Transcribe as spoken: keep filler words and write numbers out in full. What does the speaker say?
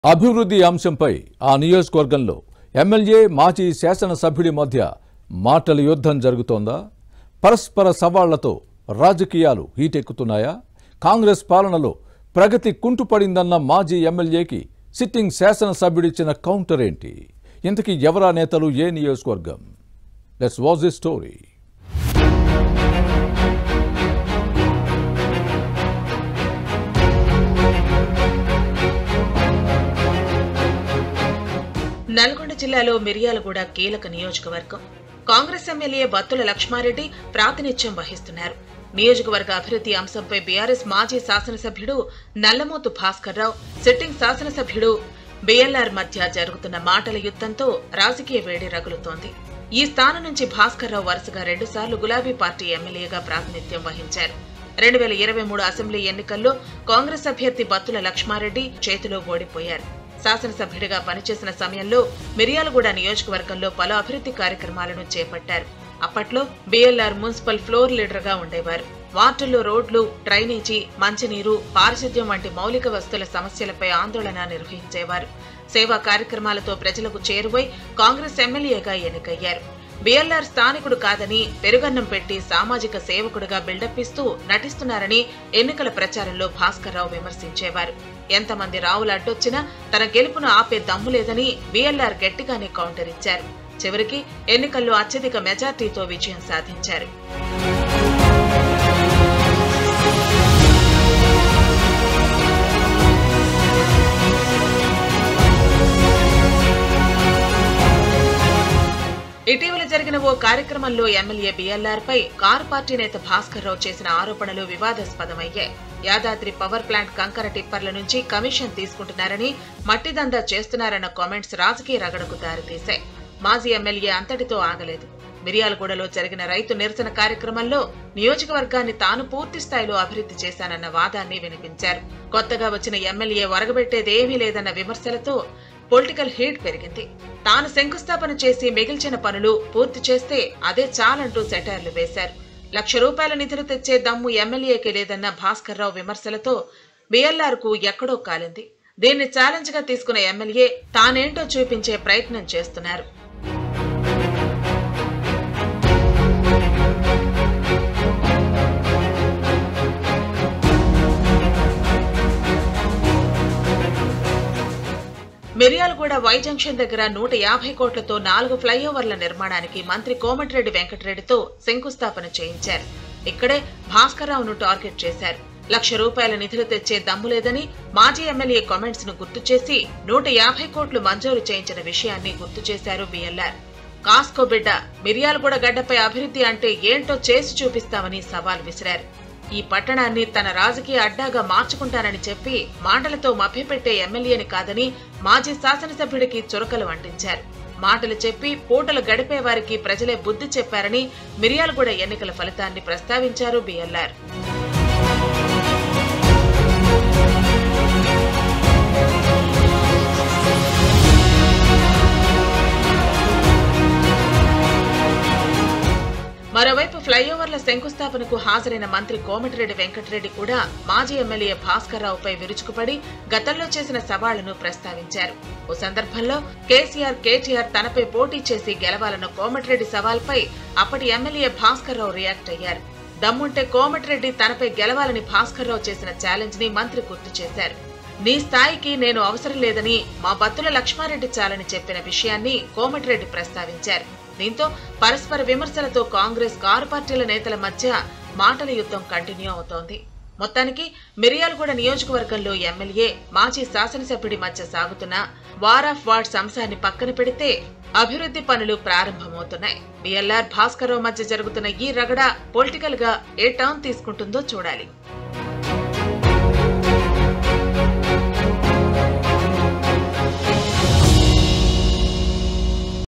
అభివృద్ధి అంశంపై ఆ నియోజకవర్గంలో ఎమ్మెల్యే మాజీ శాసనసభ్యుడి మధ్య మాటల యుద్ధం జరుగుతోందా? పరస్పర సవాళ్లతో రాజకీయాలు హీటెక్కుతున్నాయా? కాంగ్రెస్ పాలనలో ప్రగతి కుంటుపడిందన్న మాజీ ఎమ్మెల్యేకి సిట్టింగ్ శాసనసభ్యుడిచ్చిన కౌంటర్ ఏంటి? ఇంతకీ ఎవరా నేతలు, ఏ నియోజకవర్గం? Let's watch this story. Nalgonda జిల్లాలో మిర్యాలగూడ కీలక నియోజకవర్గం. కాంగ్రెస్ ఎమ్మెల్యే బత్తుల లక్ష్మారెడ్డి ప్రాతినిధ్యం వహిస్తున్నారు. నియోజకవర్గ అభివృద్ధి అంశంపై బీఆర్ఎస్ మాజీ శాసనసభ్యుడు నల్లమోతు భాస్కర్ రావు, సిట్టింగ్ శాసనసభ్యుడు బీఎల్ఆర్ మధ్య జరుగుతున్న మాటల యుద్ధంతో రాజకీయ వేడి రగులుతోంది. ఈ స్థానం నుంచి భాస్కర్ రావు వరుసగా రెండుసార్లు గులాబీ పార్టీ ఎమ్మెల్యేగా ప్రాతినిధ్యం వహించారు. రెండు వేల ఇరవై మూడు అసెంబ్లీ ఎన్నికల్లో కాంగ్రెస్ అభ్యర్థి బత్తుల లక్ష్మారెడ్డి చేతిలో ఓడిపోయారు. శాసనసభ్యుడిగా పనిచేసిన సమయంలో మిర్యాలగూడ నియోజకవర్గంలో పలు అభివృద్ధి కార్యక్రమాలను చేపట్టారు. అప్పట్లో బీఎల్ఆర్ మున్సిపల్ ఫ్లోర్ లీడర్ గా ఉండేవారు. వార్డుల్లో రోడ్లు, డ్రైనేజీ, మంచినీరు, పారిశుద్ధ్యం వంటి మౌలిక వస్తువుల సమస్యలపై ఆందోళన నిర్వహించేవారు. సేవా కార్యక్రమాలతో ప్రజలకు చేరువై కాంగ్రెస్ ఎమ్మెల్యేగా ఎన్నికయ్యారు. బీఎల్ఆర్ స్థానికుడు కాదని, పెరుగన్నం పెట్టి సామాజిక సేవకుడిగా బిల్డప్ ఇస్తూ నటిస్తున్నారని ఎన్నికల ప్రచారంలో భాస్కర్ రావు విమర్శించేవారు. ఎంతమంది రావులు అడ్డొచ్చినా తన గెలుపును ఆపే దమ్ము లేదని బీఎల్ఆర్ గట్టిగానే కౌంటర్ ఇచ్చారు. చివరికి ఎన్నికల్లో అత్యధిక మెజార్టీతో విజయం సాధించారు. ఇటీవల జరిగిన ఓ కార్యక్రమంలో ఎమ్మెల్యే బీఎల్ఆర్ పై కారు పార్టీ నేత భాస్కర్ రావు చేసిన ఆరోపణలు వివాదాస్పదమయ్యాయి. యాదాద్రి పవర్ ప్లాంట్ కంకర టిప్పర్ల నుంచి కమిషన్ తీసుకుంటున్నారని, మట్టి దందా చేస్తున్నారన్న కామెంట్స్ రాజకీయ రగడకు దారితీశాయి. మాజీ ఎమ్మెల్యే అంతటితో ఆగలేదు. మిర్యాలగూడలో జరిగిన రైతు నిరసన కార్యక్రమంలో నియోజకవర్గాన్ని తాను పూర్తి స్థాయిలో అభివృద్ధి చేశానన్న వాదాన్ని వినిపించారు. కొత్తగా వచ్చిన ఎమ్మెల్యే ఒరగబెట్టేదేమీ లేదన్న విమర్శలతో పొలిటికల్ హీట్ పెరిగింది. తాను శంకుస్థాపన చేసి మిగిల్చిన పనులు పూర్తి చేస్తే అదే చాలంటూ సెటైర్లు వేశారు. లక్ష రూపాయల నిధులు తెచ్చే దమ్ము ఎమ్మెల్యేకి లేదన్న భాస్కర్ రావు విమర్శలతో బీఎల్ఆర్ కు ఎక్కడో కాలింది. దీన్ని ఛాలెంజ్ గా తీసుకున్న ఎమ్మెల్యే తానేంటో చూపించే ప్రయత్నం చేస్తున్నారు. మిర్యాలగూడ వై జంక్షన్ దగ్గర నూట యాభై కోట్లతో నాలుగు ఫ్లైఓవర్ల నిర్మాణానికి మంత్రి కోమటిరెడ్డి వెంకటరెడ్డితో శంకుస్థాపన చేయించారు. ఇక్కడే భాస్కర్ రావును టార్గెట్ చేశారు. లక్ష రూపాయల నిధులు తెచ్చే దమ్ము లేదని మాజీ ఎమ్మెల్యే కామెంట్స్ ను గుర్తు చేసి నూట యాభై కోట్లు మంజూరు చేయించిన విషయాన్ని గుర్తు చేశారు బీఎల్ఆర్. కాస్కో బిడ్డ, మిర్యాలగూడ గడ్డపై అభివృద్ధి అంటే ఏంటో చేసి చూపిస్తామని సవాల్ విసిరారు. ఈ పట్టణాన్ని తన రాజకీయ అడ్డాగా మార్చుకుంటానని చెప్పి మాటలతో మభ్యపెట్టే ఎమ్మెల్యేని కాదని మాజీ శాసనసభ్యుడికి చురకలు అంటించారు. మాటలు చెప్పి పూటలు గడిపే వారికి ప్రజలే బుద్ధి చెప్పారని మిర్యాలగూడ ఎన్నికల ఫలితాన్ని ప్రస్తావించారు బీఎల్ఆర్. మరోవైపు ఫ్లైఓవర్ల శంకుస్థాపనకు హాజరైన మంత్రి కోమటిరెడ్డి వెంకటరెడ్డి కూడా మాజీ ఎమ్మెల్యే భాస్కర్ రావుపై విరుచుకుపడి గతంలో చేసిన సవాళ్లను ప్రస్తావించారు. ఓ సందర్భంలో కేసీఆర్, కేటీఆర్ తనపై పోటీ చేసి గెలవాలన్న కోమటిరెడ్డి సవాల్పై అప్పటి ఎమ్మెల్యే భాస్కర్ రావు రియాక్ట్ అయ్యారు. దమ్ముంటే కోమటిరెడ్డి తనపై గెలవాలని భాస్కర్ రావు చేసిన ఛాలెంజ్ ని మంత్రి గుర్తు చేశారు. నీ స్థాయికి నేను అవసరం లేదని మా బత్తుల లక్ష్మారెడ్డి చాలని చెప్పిన విషయాన్ని కోమటిరెడ్డి ప్రస్తావించారు. దీంతో పరస్పర విమర్శలతో కాంగ్రెస్ కారు పార్టీల నేతల మధ్య మాటల యుద్ధం కంటిన్యూ అవుతోంది. మొత్తానికి మిర్యాలగూడ నియోజకవర్గంలో ఎమ్మెల్యే, మాజీ శాసనసభ్యుడి మధ్య సాగుతున్న వార్ ఆఫ్ వార్డ్స్ అంశాన్ని పక్కన పెడితే అభివృద్ధి పనులు ప్రారంభమవుతున్నాయి. బీఎల్ఆర్, భాస్కర్ రావు మధ్య జరుగుతున్న ఈ రగడ పొలిటికల్ గా ఏ టర్న్ తీసుకుంటుందో చూడాలి.